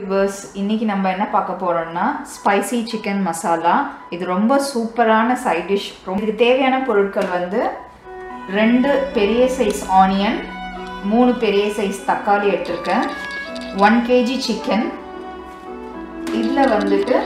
Viewers, இன்னைக்கு நம்ம என்ன பார்க்க போறோம்னா ஸ்பைசி சிக்கன் மசாலா. இது ரொம்ப சூப்பரான சைட் டிஷ். இதுக்கு தேவையான பொருட்கள் வந்து 2 பெரிய சைஸ் ஆனியன், 3 பெரிய சைஸ் தக்காளி எடுத்துருக்கேன், 1 kg சிக்கன். இதில் வந்துட்டு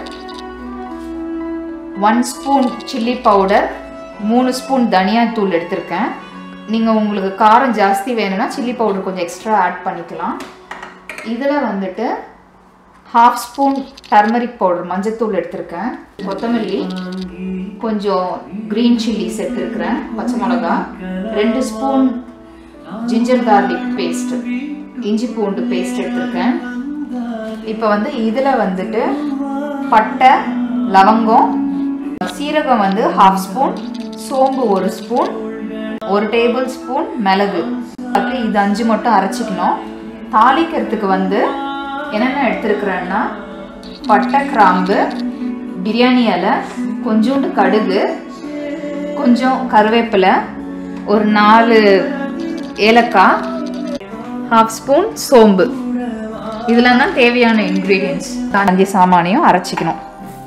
1 ஸ்பூன் சில்லி பவுடர், 3 ஸ்பூன் தனியா தூள் எடுத்திருக்கேன். நீங்கள் உங்களுக்கு காரம் ஜாஸ்தி வேணும்னா சில்லி பவுடர் கொஞ்சம் எக்ஸ்ட்ரா ஆட் பண்ணிக்கலாம். இதில் வந்துட்டு 1/2 ஸ்பூன் டர்மரிக் பவுடர் மஞ்சத்தூள் எடுத்திருக்கேன், கொத்தமல்லி, கொஞ்சம் க்ரீன் சில்லிஸ் எடுத்துருக்கிறேன், பச்சை மிளகா, 2 ஸ்பூன் ஜிஞ்சர் கார்லிக் பேஸ்ட், இஞ்சி பூண்டு பேஸ்ட் எடுத்திருக்கேன். இப்போ வந்து இதில் வந்துட்டு பட்டை, லவங்கம், சீரகம் வந்து 1/2 ஸ்பூன், சோம்பு 1 ஸ்பூன், 1 டேபிள் ஸ்பூன் மிளகு, அப்படி இது 5 மட்டும் அரைச்சிக்கணும். தாளிக்கிறதுக்கு வந்து என்னென்ன எடுத்துருக்குறேன்னா பட்டை, கிராம்பு, பிரியாணி இலை, கொஞ்சோண்டு கடுகு, கொஞ்சம் கருவேப்பிலை, ஒரு 4 ஏலக்காய், 1/2 ஸ்பூன் சோம்பு. இதெல்லாம் தான் தேவையான இன்க்ரீடியன்ட்ஸ். 5 சாமானையும் அரைச்சிக்கணும்.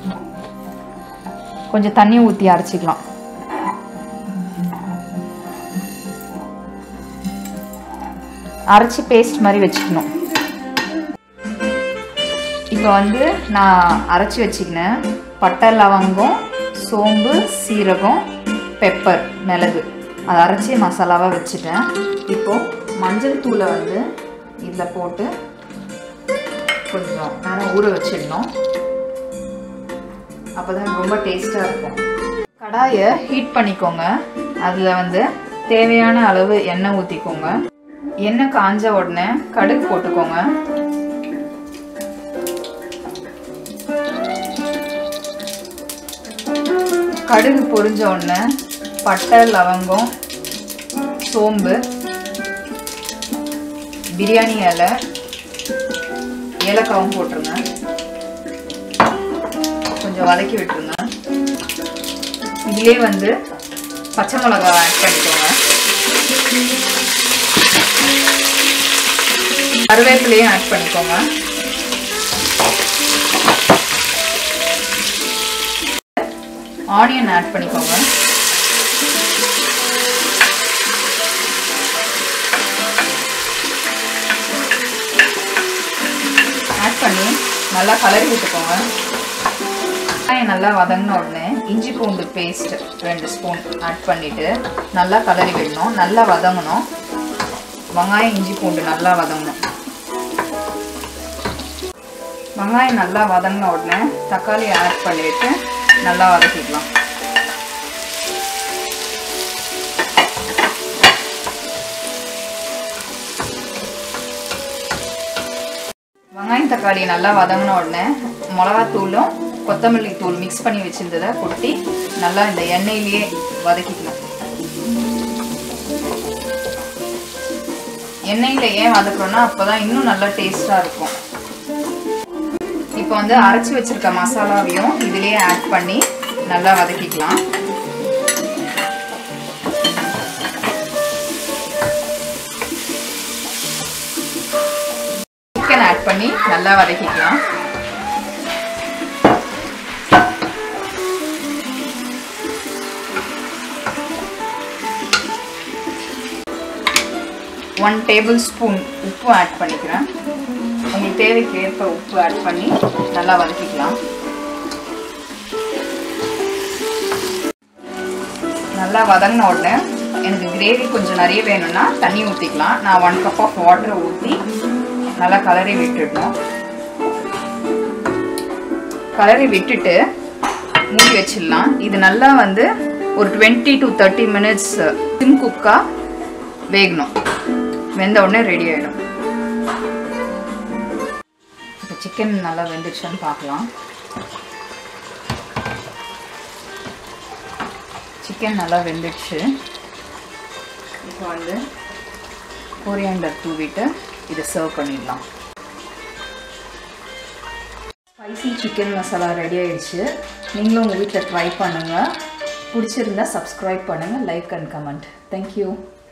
கொஞ்சம் தண்ணி ஊற்றி அரைச்சிக்கலாம். அரைச்சி பேஸ்ட் மாதிரி வச்சுக்கணும். இப்போ வந்து நான் அரைச்சி வச்சுக்கினேன் பட்டை, லவங்கம், சோம்பு, சீரகம், பெப்பர், மிளகு, அதை அரைச்சி மசாலாவாக வச்சுட்டேன். இப்போது மஞ்சள் தூளை வந்து இதில் போட்டு கொஞ்சம் நேரம் ஊற வச்சிடணும். அப்போ தான் ரொம்ப டேஸ்ட்டாக இருக்கும். கடாயை ஹீட் பண்ணிக்கோங்க. அதில் வந்து தேவையான அளவு எண்ணெய் ஊற்றிக்கோங்க. எண்ணெய் காஞ்ச உடனே கடுகு போட்டுக்கோங்க. கடுகு பொரிஞ்ச உடனே பட்டை, லவங்கம், சோம்பு, பிரியாணி இலை, ஏலக்காவும் போட்டுருங்க. கொஞ்சம் வதக்கி விட்டுருங்க. இதிலே வந்து பச்சை மிளகாய் ஆட் பண்ணிக்கோங்க. கருவேப்பிலையும் ஆட் பண்ணிக்கோங்க. ஆனியன் ஆட் பண்ணிக்கோங்க. ஆட் பண்ணி நல்லா கலரி விட்டுக்கோங்க. வெங்காயம் நல்லா வதங்கின உடனே இஞ்சி பூண்டு பேஸ்ட் 2 ஸ்பூன் ஆட் பண்ணிவிட்டு நல்லா கலரி விடணும். நல்லா வதங்கணும். வெங்காயம், இஞ்சி பூண்டு நல்லா வதங்கணும். வெங்காயம் நல்லா வதங்கின உடனே தக்காளி ஆட் பண்ணிவிட்டு நல்லா வதக்கிக்கலாம். வெங்காயம் தக்காளி நல்லா வதங்கின உடனே மிளகாத்தூளும் கொத்தமல்லி தூள் மிக்ஸ் பண்ணி வச்சிருந்ததை கொட்டி நல்லா இந்த எண்ணெயிலேயே வதக்கிக்கலாம். எண்ணெயில் ஏன் வதக்குறோன்னா அப்போ தான் இன்னும் நல்லா டேஸ்ட்டாக இருக்கும். இப்போ வந்து அரைச்சி வச்சிருக்க மசாலாவையும் இதிலேயே ஆட் பண்ணி நல்லா வதக்கிக்கலாம். சிக்கன் ஆட் பண்ணி நல்லா வதக்கிக்கலாம். ஒன் டேபிள் ஸ்பூன் உப்பு ஆட் பண்ணிக்கிறேன். உங்களுக்கு தேவைக்கு ஏற்ப உப்பு ஆட் பண்ணி நல்லா வதக்கிக்கலாம். நல்லா வதங்கின உடனே எனக்கு கிரேவி கொஞ்சம் நிறைய வேணும்னா தண்ணி ஊற்றிக்கலாம். நான் 1 கப் ஆஃப் வாட்டரை ஊற்றி நல்லா கலரி விட்டுடணும். கலரி விட்டுட்டு மூடி வச்சிடலாம். இது நல்லா வந்து ஒரு 20 to 30 minutes சிம் குக்காக வேகணும். வெந்த உடனே ரெடி ஆகிடும். இப்போ சிக்கன் நல்லா வெந்துச்சுன்னு பார்க்கலாம். சிக்கன் நல்லா வெந்துடுச்சு. இப்போ வந்து கொரியாண்டர் தூவிட்டு இதை சர்வ் பண்ணிடலாம். ஸ்பைசி சிக்கன் மசாலா ரெடி ஆகிடுச்சு. நீங்களும் உங்கள் வீட்டில் ட்ரை பண்ணுங்கள். பிடிச்சிருந்தா சப்ஸ்கிரைப் பண்ணுங்கள், லைக் அண்ட் கமெண்ட். தேங்க்யூ.